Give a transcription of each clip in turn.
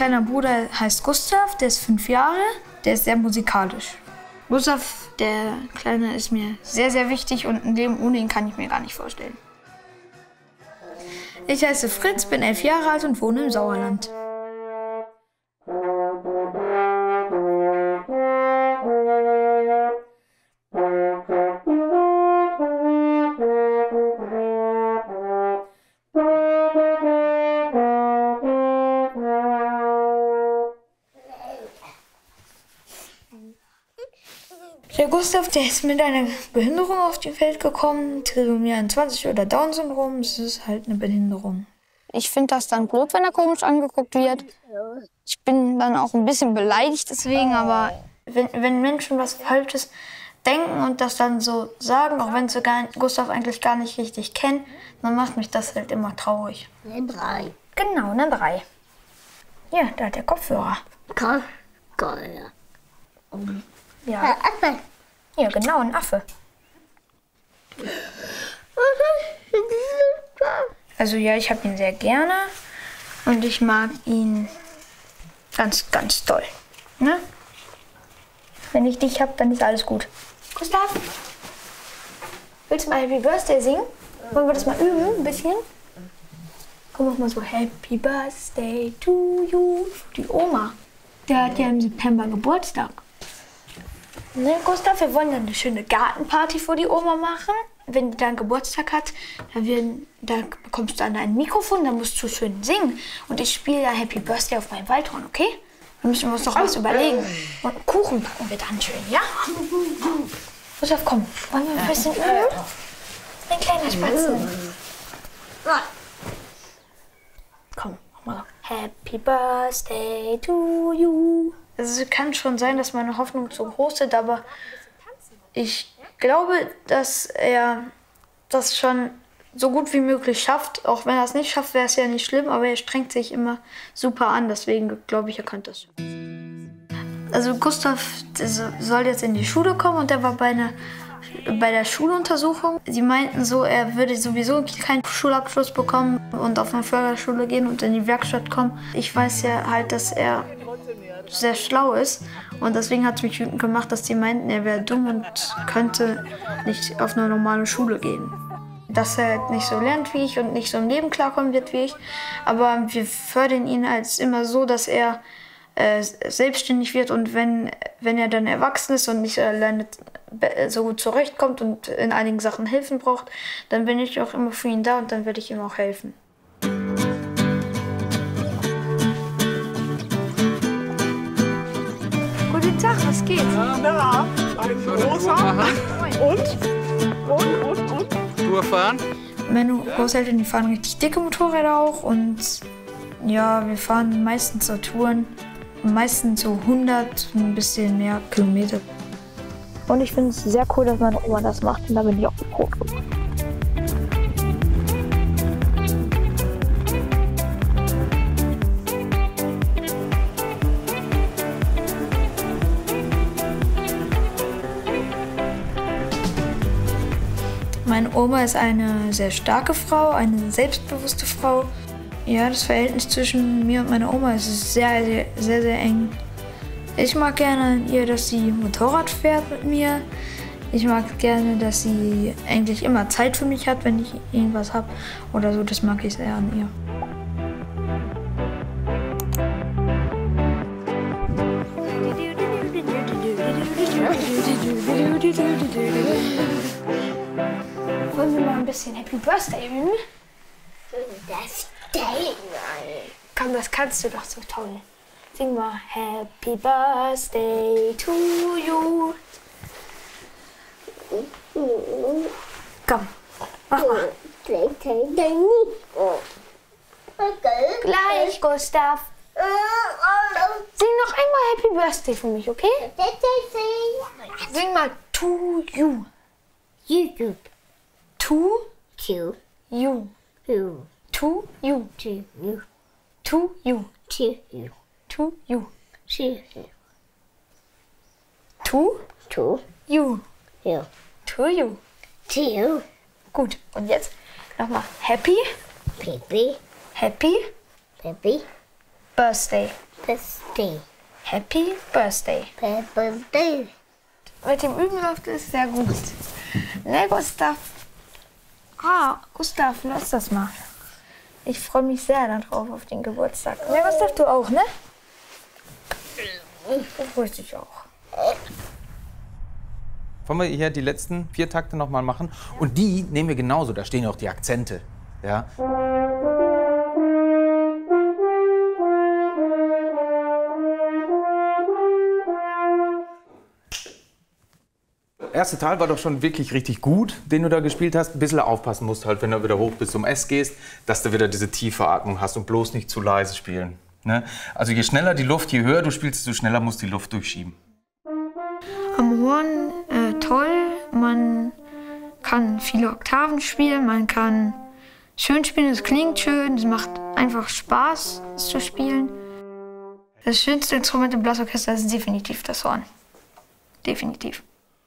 kleiner Bruder heißt Gustav, der ist 5 Jahre, der ist sehr musikalisch. Gustav, der Kleine, ist mir sehr, sehr wichtig und ein Leben ohne ihn kann ich mir gar nicht vorstellen. Ich heiße Fritz, bin 11 Jahre alt und wohne im Sauerland. Der Gustav, der ist mit einer Behinderung auf die Welt gekommen, Trisomie 21 oder Down-Syndrom, das ist halt eine Behinderung. Ich finde das dann blöd, wenn er komisch angeguckt wird. Ich bin dann auch ein bisschen beleidigt deswegen, aber wenn Menschen was Falsches denken und das dann so sagen, auch wenn sie Gustav eigentlich gar nicht richtig kennen, dann macht mich das halt immer traurig. Eine 3. Genau, eine 3. Ja, da hat der Kopfhörer. Geil. Ja. Affe. Ja, genau, ein Affe. Also ja, ich habe ihn sehr gerne und ich mag ihn ganz, ganz toll. Ne? Wenn ich dich habe, dann ist alles gut. Gustav, willst du mal Happy Birthday singen? Wollen wir das mal üben, ein bisschen? Komm, mach mal so Happy Birthday to you. Die Oma, der hat ja im September Geburtstag. Ne, Gustav, wir wollen dann eine schöne Gartenparty für die Oma machen. Wenn die dann Geburtstag hat, da bekommst du dann ein Mikrofon, dann musst du schön singen. Und ich spiele da Happy Birthday auf meinem Waldhorn, okay? Dann müssen wir uns doch was überlegen. Und einen Kuchen backen wir dann schön, ja? Gustav, komm, wollen wir ein bisschen üben? Ein kleiner Spatzel. Komm, mach mal so. Happy Birthday to you. Es kann schon sein, dass meine Hoffnung so groß ist, aber ich glaube, dass er das schon so gut wie möglich schafft. Auch wenn er es nicht schafft, wäre es ja nicht schlimm, aber er strengt sich immer super an. Deswegen glaube ich, er könnte das. Also Gustav soll jetzt in die Schule kommen und er war bei der Schuluntersuchung. Sie meinten so, er würde sowieso keinen Schulabschluss bekommen und auf eine Förderschule gehen und in die Werkstatt kommen. Ich weiß ja halt, dass er sehr schlau ist und deswegen hat es mich wütend gemacht, dass die meinten, er wäre dumm und könnte nicht auf eine normale Schule gehen. Dass er halt nicht so lernt wie ich und nicht so im Leben klarkommen wird wie ich, aber wir fördern ihn als immer so, dass er selbstständig wird und wenn er dann erwachsen ist und nicht alleine so gut zurechtkommt und in einigen Sachen Hilfen braucht, dann bin ich auch immer für ihn da und dann werde ich ihm auch helfen. Guten Tag, was geht? Ja, ein großer. Und? Tour fahren? Meine Großeltern, die fahren richtig dicke Motorräder auch und ja, wir fahren meistens so Touren, meistens so 100, ein bisschen mehr Kilometer. Und ich finde es sehr cool, dass meine Oma das macht und da bin ich auch froh. Meine Oma ist eine sehr starke Frau, eine selbstbewusste Frau. Ja, das Verhältnis zwischen mir und meiner Oma ist sehr, sehr, sehr, sehr eng. Ich mag gerne an ihr, dass sie Motorrad fährt mit mir. Ich mag gerne, dass sie eigentlich immer Zeit für mich hat, wenn ich irgendwas habe oder so. Das mag ich sehr an ihr. Wollen wir mal ein bisschen Happy Birthday üben? Komm, das kannst du doch so toll. Sing mal Happy Birthday to you. Komm, mach mal. Gleich, Gustav. Sing noch einmal Happy Birthday für mich, okay? Sing mal to you. YouTube. To To you. you. To you. To you. To you. To you. To you. To you. To To you. you. To you. To you. Gut, und jetzt nochmal Happy Baby. Happy Baby. Birthday. Birthday. Happy Birthday. Happy Birthday. Mit dem Üben läuft es sehr gut. Ne, Gustav? Gustav, lass das mal. Ich freue mich sehr darauf, auf den Geburtstag. Ne, Gustav, du auch, ne? Ich freue dich auch. Wollen wir hier die letzten 4 Takte noch mal machen? Und die nehmen wir genauso, da stehen auch die Akzente. Ja? Erste Teil war doch schon wirklich richtig gut, den du da gespielt hast. Ein bisschen aufpassen musst, halt, wenn du wieder hoch bis zum S gehst, dass du wieder diese tiefe Atmung hast und bloß nicht zu leise spielen. Ne? Also je schneller die Luft, je höher du spielst, desto schneller musst du die Luft durchschieben. Am Horn toll, man kann viele Oktaven spielen, man kann schön spielen, es klingt schön, es macht einfach Spaß, es zu spielen. Das schönste Instrument im Blasorchester ist definitiv das Horn. Definitiv.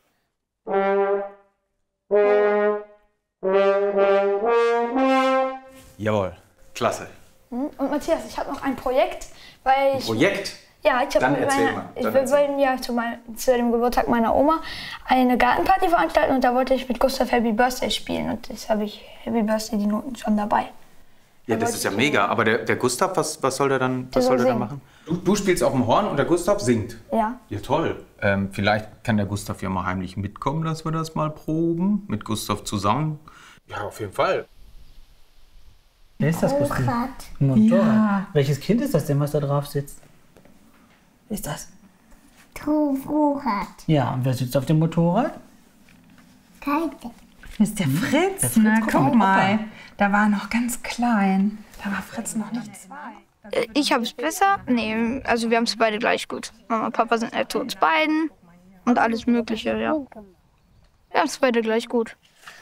Jawohl, klasse. Und Matthias, ich habe noch ein Projekt, weil ich... Projekt? Ja, ich will mir zu dem Geburtstag meiner Oma eine Gartenparty veranstalten und da wollte ich mit Gustav Happy Birthday spielen und jetzt habe ich Happy Birthday die Noten schon dabei. Ja, das ist ja mega. Aber der Gustav, was soll der dann machen? singen. Du spielst auf dem Horn und der Gustav singt? Ja. Ja, toll. Vielleicht kann der Gustav ja mal heimlich mitkommen, dass wir das mal proben. Mit Gustav zusammen. Ja, auf jeden Fall. Wer ist das, Gustav? Motorrad. Ein Motorrad. Ja. Welches Kind ist das denn, was da drauf sitzt? Wer ist das? Motorrad. Ja, und wer sitzt auf dem Motorrad? Keine. Das ist der Fritz. Der Fritz, Na, guck guck mal, mal. Da war er noch ganz klein. Da war Fritz noch nicht 2. Ich habe es besser. Nee, also wir haben es beide gleich gut. Mama und Papa sind nett zu uns beiden und alles Mögliche, ja. Wir haben es beide gleich gut.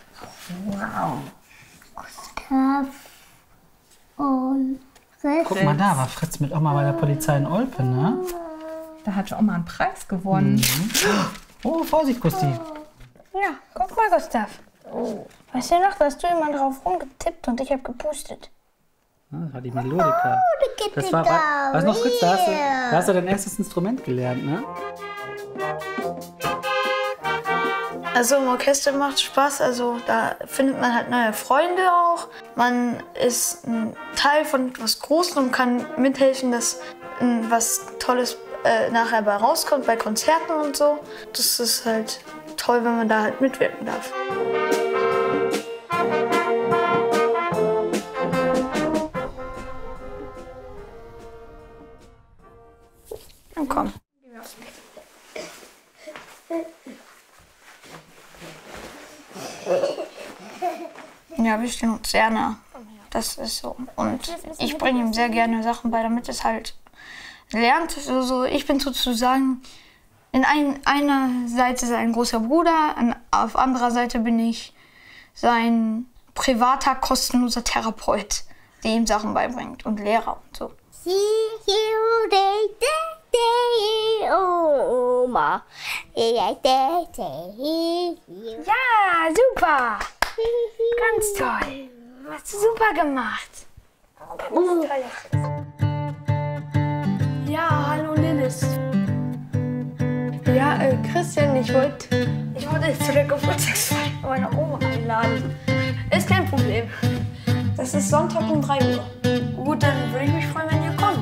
Gustav und Fritz. Guck mal, da war Fritz mit Oma bei der Polizei in Olpe, ne? Da hat Oma einen Preis gewonnen. Oh, Vorsicht, Gusti. Ja, guck mal, Gustav. Weißt du noch, da hast du immer drauf rumgetippt und ich habe gepustet. Das war die Melodika. Das war, da. weißt du noch, Fritz, da hast du dein erstes Instrument gelernt, ne? Also im Orchester macht Spaß, also da findet man halt neue Freunde auch. Man ist ein Teil von etwas Großem und kann mithelfen, dass was Tolles nachher bei rauskommt, bei Konzerten und so. Das ist halt toll, wenn man da halt mitwirken darf. Dann komm. Ja, wir stehen uns sehr nah. Das ist so. Und ich bringe ihm sehr gerne Sachen bei, damit es halt lernt. Also ich bin sozusagen, einer Seite sein großer Bruder, auf anderer Seite bin ich sein privater, kostenloser Therapeut, der ihm Sachen beibringt und Lehrer und so. Oma. Ja, super! Ganz toll! Hast du super gemacht! Ja, hallo Lilith. Ja, Christian, ich wollte dich zu der Geburtstagsfeier meiner Oma einladen. Ist kein Problem. Das ist Sonntag um 3 Uhr. Gut, dann würde ich mich freuen, wenn ihr kommt.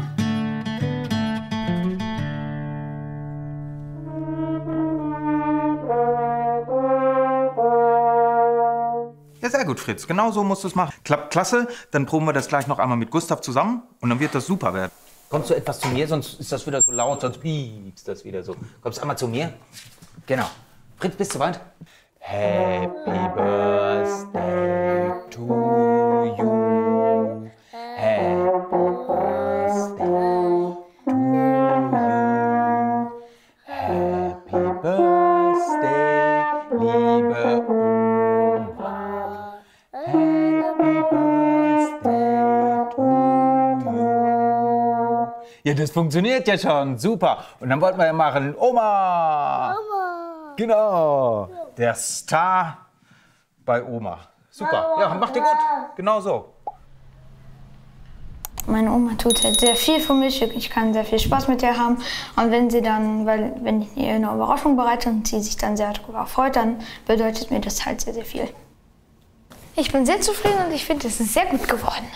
Ja, sehr gut, Fritz. Genau so musst du es machen. Klappt klasse. Dann proben wir das gleich noch einmal mit Gustav zusammen und dann wird das super werden. Kommst du etwas zu mir, sonst ist das wieder so laut, sonst piepst das wieder so. Kommst du einmal zu mir? Genau. Fritz, bist du weit? Happy Birthday to you. Happy Birthday to you. Happy Birthday, liebe Oma. Happy Birthday to you. Ja, das funktioniert ja schon. Super. Und dann wollten wir ja machen, Oma. Oma. Genau. Der Star bei Oma. Super. Ja, macht ihr gut. Genau so. Meine Oma tut halt sehr viel für mich. Ich kann sehr viel Spaß mit ihr haben. Und wenn sie dann, wenn ich ihr eine Überraschung bereite und sie sich dann sehr darüber freut, dann bedeutet mir das halt sehr, sehr viel. Ich bin sehr zufrieden und ich finde, es ist sehr gut geworden.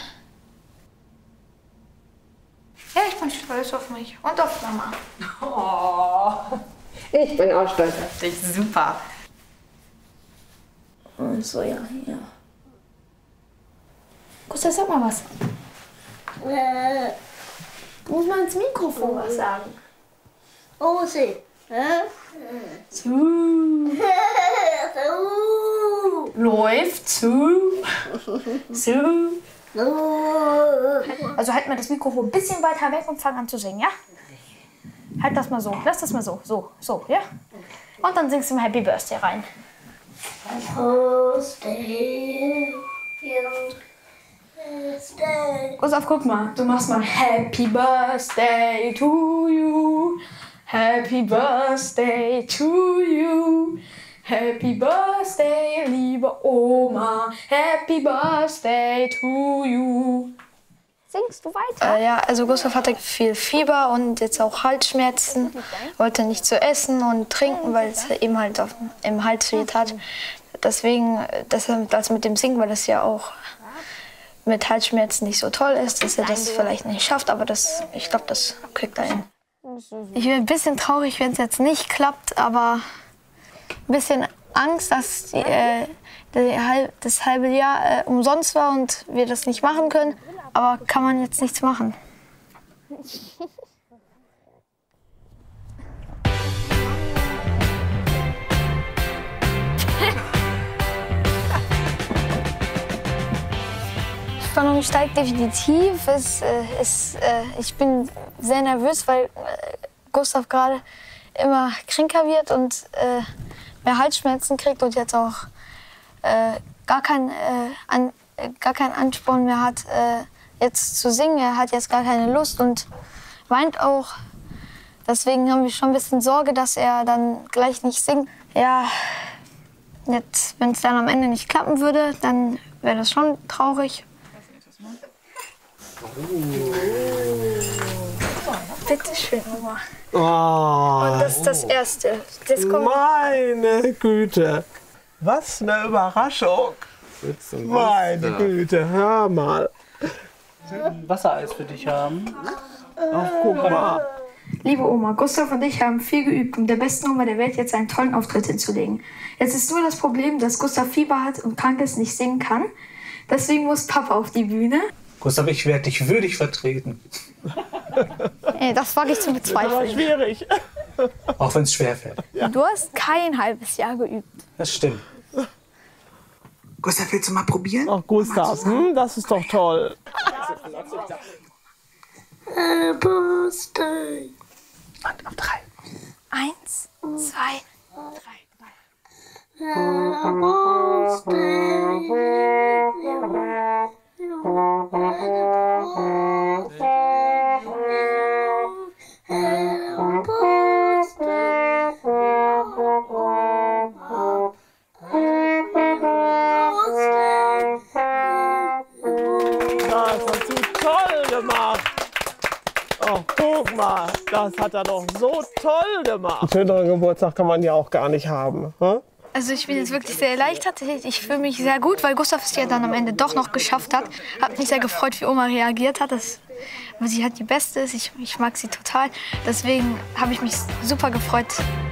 Ja, ich bin stolz auf mich und auf Mama. Oh, ich bin auch stolz auf dich. Super. Und so, ja. Gustav, sag mal was. Muss man ins Mikrofon was sagen? Rosi. Läuft zu. Also halt mal das Mikrofon ein bisschen weiter weg und fang an zu singen, ja? Halt das mal so, lass das mal so, ja? Und dann singst du mal Happy Birthday rein. Gustav, guck mal, du machst mal Happy Birthday to you. Happy Birthday to you. Happy Birthday, liebe Oma. Happy Birthday to you. Singst du weiter? Ja, also Gustav hatte viel Fieber und jetzt auch Halsschmerzen. Wollte nicht zu essen und trinken, weil es ihm halt im Hals weh tat. Deswegen, das mit dem Singen, weil das ja auch mit Halsschmerzen nicht so toll ist, dass er das vielleicht nicht schafft, aber ich glaube, das kriegt er hin. Ich bin ein bisschen traurig, wenn es jetzt nicht klappt, aber ein bisschen Angst, dass das halbe Jahr umsonst war und wir das nicht machen können. Aber kann man jetzt nichts machen. Die Spannung steigt definitiv. Ich bin sehr nervös, weil Gustav gerade immer kränker wird und mehr Halsschmerzen kriegt und jetzt auch gar keinen Ansporn mehr hat, jetzt zu singen. Er hat jetzt gar keine Lust und weint auch. Deswegen haben wir schon ein bisschen Sorge, dass er dann gleich nicht singt. Ja, jetzt, wenn es dann am Ende nicht klappen würde, dann wäre das schon traurig. Bitte schön, Oma. Oh, Und das ist das Erste. Jetzt kommt meine Güte. Was eine Überraschung. Meine Güte, hör mal. Wassereis für dich haben. Ach, guck mal. Liebe Oma, Gustav und ich haben viel geübt, um der besten Oma der Welt jetzt einen tollen Auftritt hinzulegen. Jetzt ist nur das Problem, dass Gustav Fieber hat und krank ist, nicht singen kann. Deswegen muss Papa auf die Bühne. Gustav, ich werde dich würdig vertreten. Das wage ich zu bezweifeln. Das war schwierig. Auch wenn es schwerfällt. Ja. Du hast kein halbes Jahr geübt. Das stimmt. Gustav, willst du mal probieren? Ach, Gustav, das ist doch toll. Birthday. Und auf 3. 1, 2, Das hast du toll gemacht. Ach, guck mal, das hat er doch so toll gemacht. Einen schöneren Geburtstag kann man ja auch gar nicht haben. Hm? Also ich bin jetzt wirklich sehr erleichtert. Ich fühle mich sehr gut, weil Gustav es ja dann am Ende doch noch geschafft hat. Hat mich sehr gefreut, wie Oma reagiert hat. Weil sie halt die Beste ist. Ich mag sie total. Deswegen habe ich mich super gefreut.